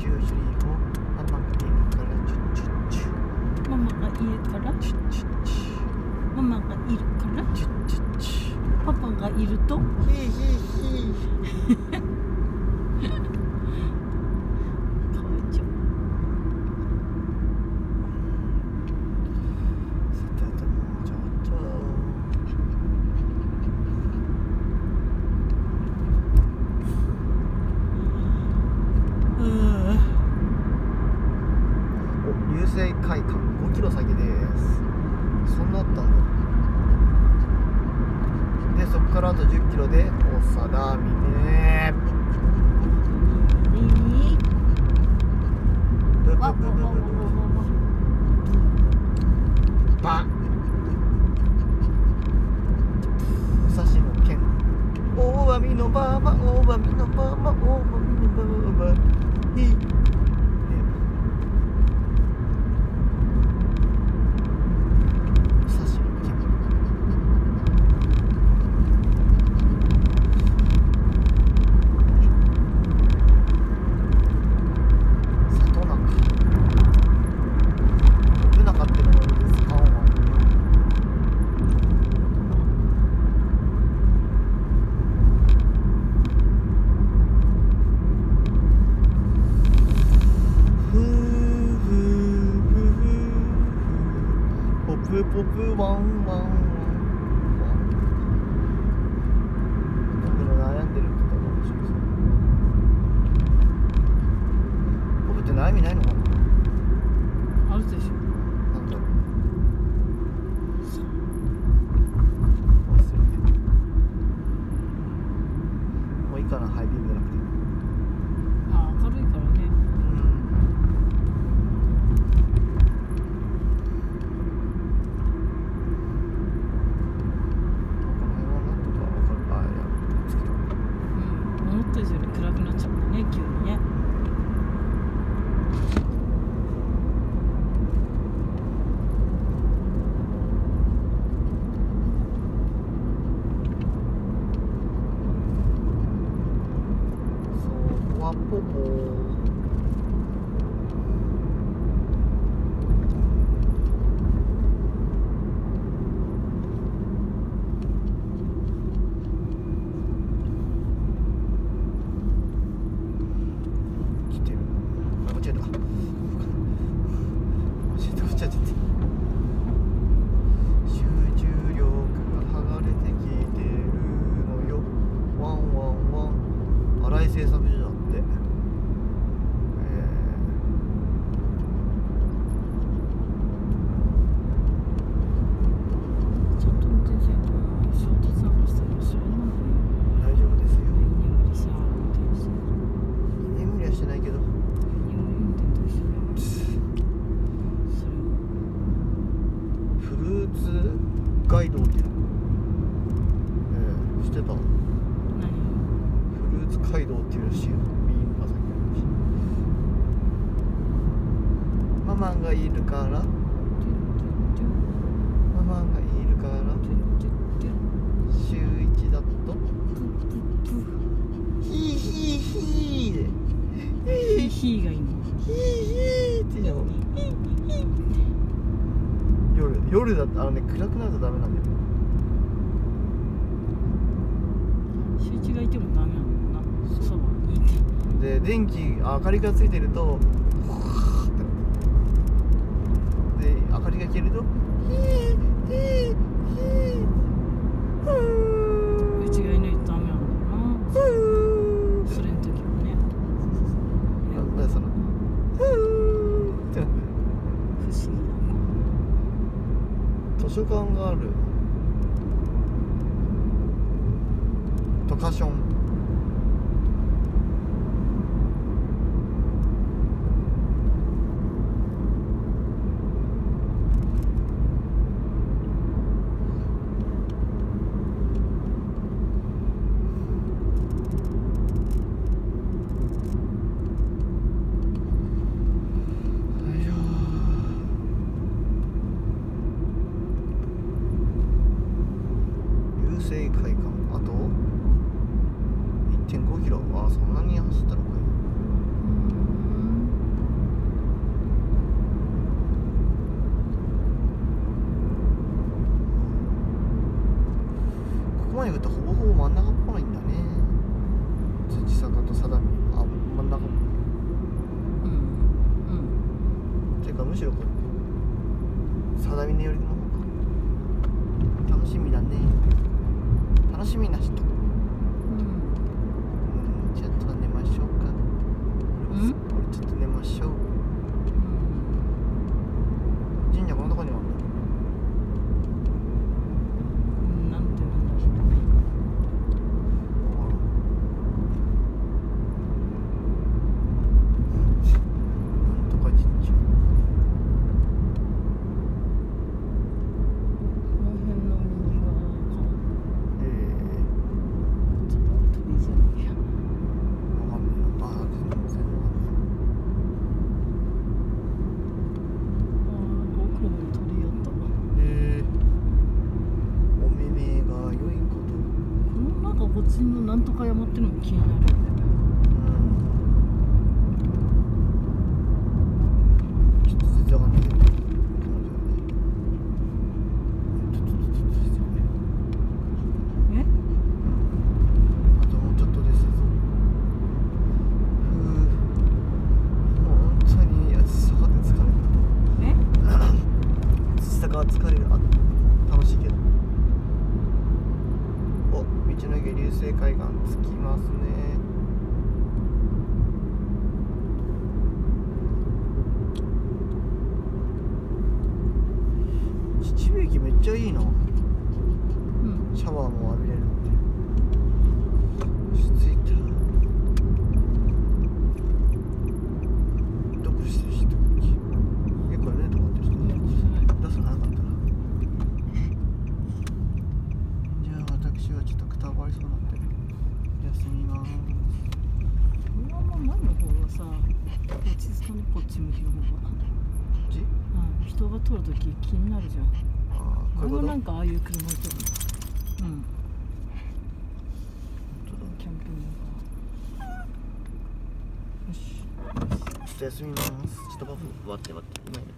2、3、4ママがいるからチュッチュッチュママがいるからチュッチュッチュパパがいるとヒーヒーヒーかわいちゃう。さてあともうちょっと流星会館5キロ先です。そんなあったんだ。でそこからあと10キロで長田峰バン武蔵野県大網のバーバ大網のバーバ大網のバーバヒーポプワンワンワン僕の悩んでることが面白そう。ポプって悩みないのかな。あるでしょ。なんだろう。もういいかな、ハイビームじゃなくて。あ、明るいからね。暗くなっちゃったね、急にね。そうはポポ製作所だって、ちゃんと運転せんと衝突なんかしたら知らない。大丈夫ですよ。居眠りしは運転して居眠りはしてないけど居眠り運転と一緒だよ。それフルーツガイドっていうの、知ってた？街道っていうらしいよ。ママがいるからママがいるから週1だとヒーヒーヒーでヒーヒーがいいの。ヒーヒーって言うの。夜だったらね、暗くなるとダメなんだよ。週1がいてもダメなの。で電気明かりがついてるとで明かりが消えるとうちがいないとダメなんだよな。それの時はね。なんだそのって不思議な図書館があるトカション。流星会館、あとちのなんとか山ってのも気になるよね。 ちょっと全然わかんないけど、 え？ あともうちょっとですぞ。もう本当に暑さが疲れる。 え？ 暑さが疲れる。楽しいけど。お、道の駅流星海岸着きますね。秩父駅めっちゃいいな。シャワーも浴びれるって。着いた。どこしてる人結構ね、止まってる人出さなかったな。じゃあ私はちょっとくたばりそうなんで休みます。 このまま前の方がさ、落ち着かね、こっち向きの方が。 こっち？ 人が通るとき気になるじゃん。 こういうこと？ なんかああいう車いてるの。キャンピングカー。よし。 ちょっと休みます。ちょっと待って今